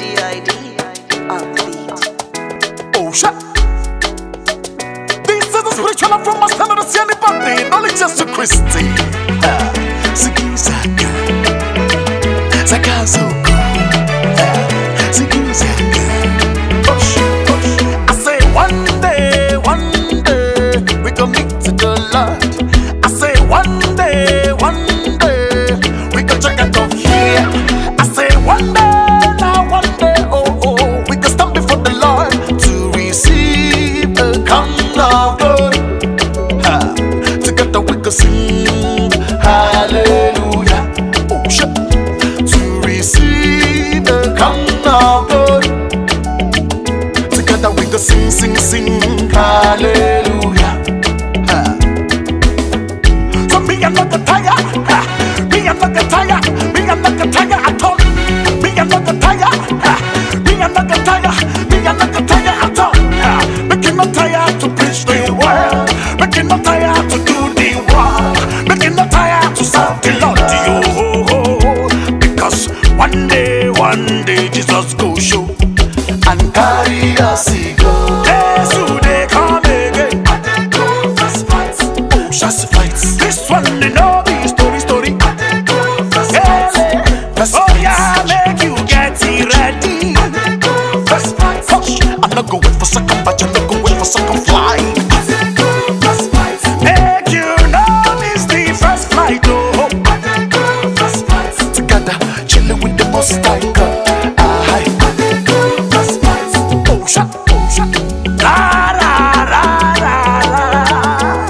GID on the beat. Oh shit! This is the spiritual from my standard of Siani Bandi, knowledge just to Christy. Ziggy Zaga, Zagazuku, Ziggy Zaga. Push, push. I say one day, we gon' meet to the Lord. I say one day, we gon' check out of here. I say one day, oh, we gon' stand before the Lord to receive the crown of God. Together we gon' sing hallelujah. Oh shit. To receive the crown of God. Together we gon' sing hallelujah. So me I'm not gonna tire. Me I'm not gonna tire. Me I'm not gonna tire at all. Me I'm not gonna tire. Me I'm not gonna tire. Me I'm not gonna tire at all. Make him not tire to preach the word. Make him not tire to do the work. Make him not tire to serve the Lord. Because one day Jesus go show and carry us go. Yes, who they come again? And they go first fight. Oh, just fights. This one they know be story. And they go first fight. Oh yeah, make you get it ready. And they go first fight. I'm not going for second batch, I'm not going for second flight. And they go first fight. Make you know it's the first flight, oh. And they go first fight. Together, chilling with the most high God. And they go first fight. Oh shut. La la la la la.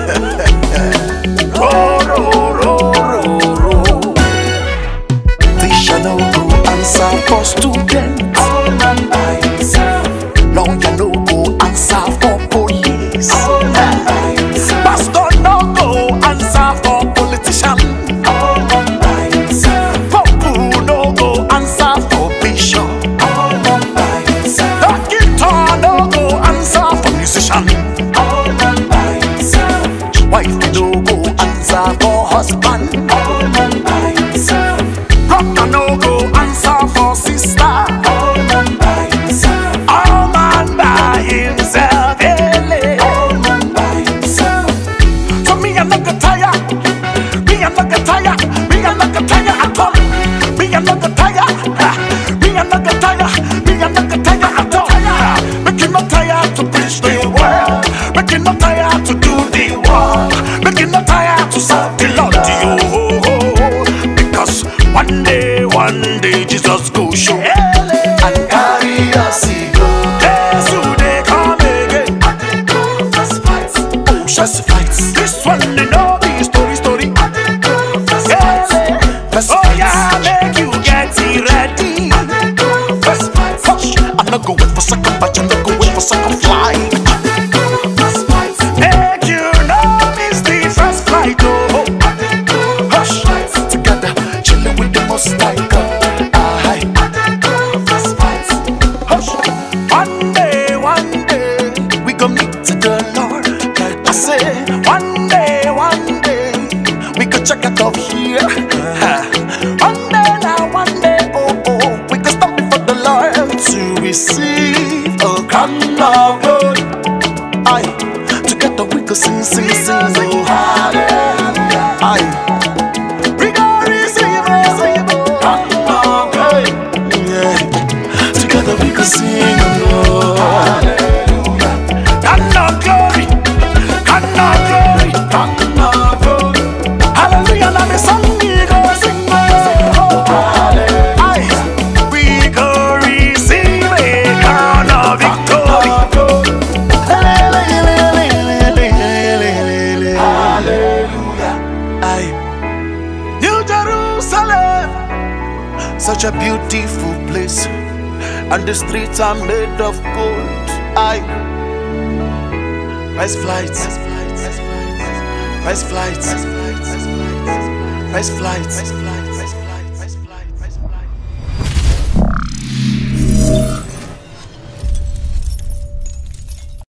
Ro. Teacher no go answer for students. All man by himself. Lawyer no go answer for police. All man by himself. Pastor no go answer for politician. All man by himself. Pope no go answer for bishop. All man by himself. Doctor no go answer for musician. All man by himself. Wife no go answer for husband. All man by himself. Brother no go answer for sister. All man by himself. All man by himself. All man by himself. So me I'm not gonna tire. Me I'm not gonna tire. Me I'm not gonna tire at all. Me I'm not gonna tire. Me I'm not gonna tire. Me I'm not gonna tire at all. Make him not tire to preach the word. Make him not tire to do the work. Make him not tire to serve the Lord. Because one day Jesus go show and carry us go. Yes, who they come again? And they go first fight. Oh, just fights. This one they know be story. And they go first fight. Oh yeah, make you get it ready. And they go first fight. I'm not going for second batch, I'm not going for second flight. And they go first fight. Make you know it's the first flight, oh. And they go first fight. Together, chilling with the most high God. And they go first fight. Hush. One day, we gon' meet to the Lord. I say, one day, we gon' check it off here. One day, oh, we gon' stand before the Lord to receive a crown of God. Aye, together we gon' sing, oh, hallelujah. Aye, we gon' receive a crown of God. Yeah, together we gon' sing, oh, hallelujah. Crown of glory, crown of glory, crown of God. Hallelujah, now the song we gon' sing, oh, hallelujah. Aye, we gon' receive a crown of victory. New Jerusalem, such a beautiful place, and the streets are made of gold. Aye, price flights.